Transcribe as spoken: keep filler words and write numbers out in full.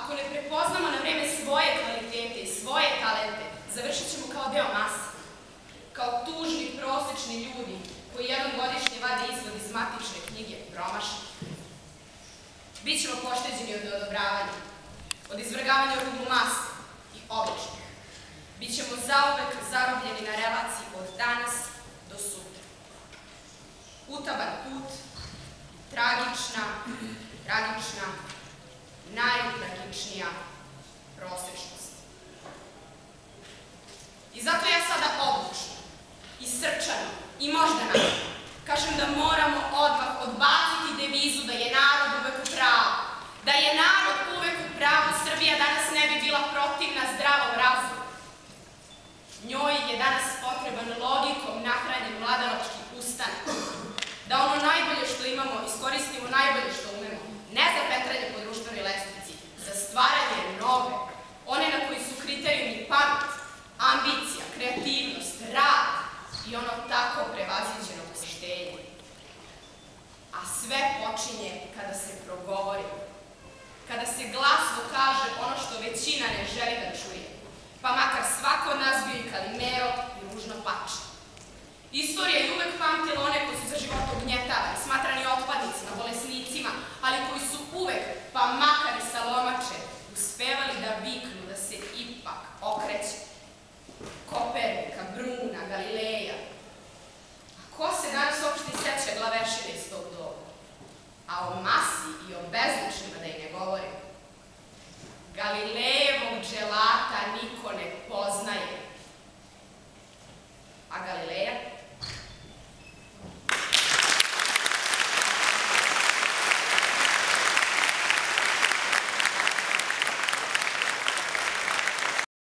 Ako ne prepoznamo na vreme svoje kvalitete i svoje talente, završit ćemo kao deo mase, kao tužni, prosečni ljudi koji jednom godišnje vade izvod iz matične knjige promašni. Bićemo pošteđeni od neodobravanja, od izvrgavanja ruglu mase i običnih. Bićemo zauvek zarobljeni na relaciji od danas do sutra. Utaban put, tragična, tragična, najtragičnija prosečnost. I zato ja sada odlučno i srčano i moždano kažem da moramo odmah odbaciti devizu da je narod uvek u pravu. Da je narod uvek u pravu, Srbija danas ne bi bila protivna zdravom razumu. Njoj je danas potreban logikom nahranjen mladalački ustanak. Da ono najbolje što imamo iskoristimo najbolje što umemo. Ne za petranje po društvenoj lestvici, za stvaranje nove. One na koji su kriterijumi pamet, ambicija, kreativnost, rad i ono tako prevaziđeno poštenje. A sve počinje kada se progovori. Kada se glasno kaže ono što većina ne želi da čuje. Pa makar svako od nas bio i kalimero i ružno pače. Istorija je uvek pamtila one koji su za života ugnjetavani, smatrani otpadnicima, bolesnicima, ali koji su uvek, pa makar